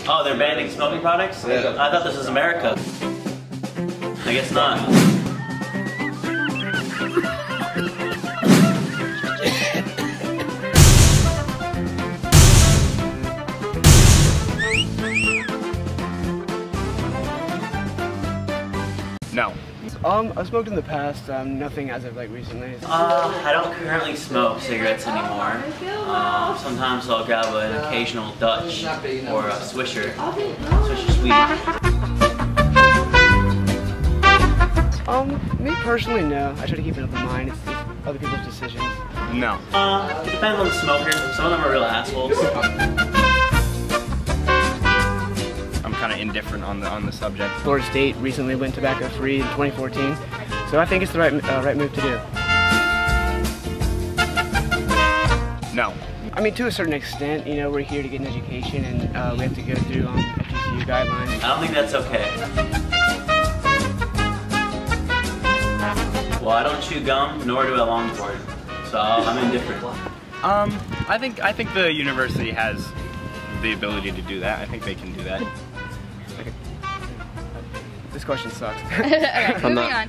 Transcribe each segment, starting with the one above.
Oh, they're banning smoking products? Yeah. I thought this was America. I guess not. No. I've smoked in the past, nothing as of like recently. I don't currently smoke cigarettes anymore. Sometimes I'll grab an occasional Dutch or a Swisher. Swisher Sweet. Me personally, no. I try to keep an open mind. It's other people's decisions. No. It depends on the smoker. Some of them are real assholes. I'm kind of indifferent on the subject. Florida State recently went tobacco-free in 2014, so I think it's the right move to do. No. I mean, to a certain extent, you know, we're here to get an education, and we have to go through FGCU guidelines. I don't think that's okay. Well, I don't chew gum, nor do I longboard, so I'm indifferent. I think the university has the ability to do that. I think they can do that. Okay. This question sucks. Okay, moving on.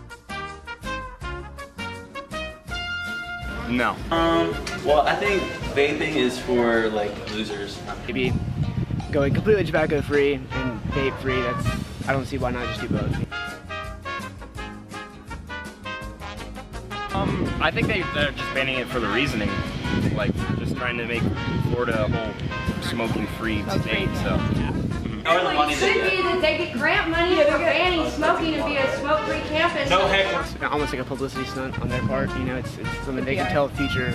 No. Well, I think vaping is for like losers. Maybe going completely tobacco-free and vape-free. I don't see why not just do both. I think they're just banning it for the reasoning, like just trying to make Florida a whole smoking-free state. So. Yeah. Or the money It they should get. be that they get grant money for banning smoking and be a smoke-free campus. No heck. It's almost like a publicity stunt on their part. You know, it's something they can tell the future.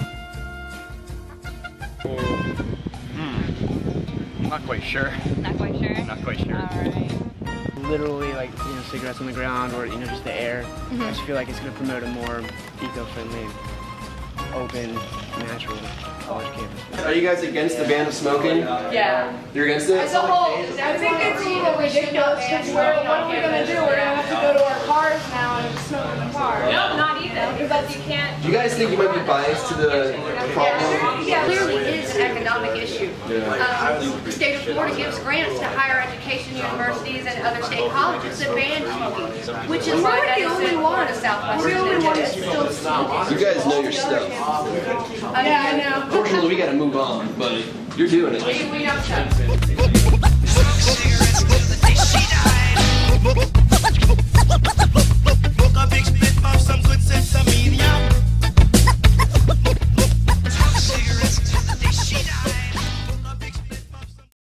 I'm not quite sure. Not quite sure? Not quite sure. Alright. Literally, like, you know, cigarettes on the ground, or, you know, just the air. I just feel like it's going to promote a more eco-friendly, open, natural college campus. Are you guys against the ban of smoking? Yeah. You're against it? As a whole, I think it's even ridiculous because what are we going to do? We're going to have to go to our cars now and smoke in the car. No, not even, because you can't. Do you guys think you might be biased to the problem? Yeah, clearly it is an economic issue. The state of Florida gives grants to higher education universities and other state colleges that ban smoking, which is why that is the only one in Southwestern. We're the only one that's still smoking. You guys know your stuff. Yeah, I know. Unfortunately, we gotta move on, but you're doing it. We know stuff.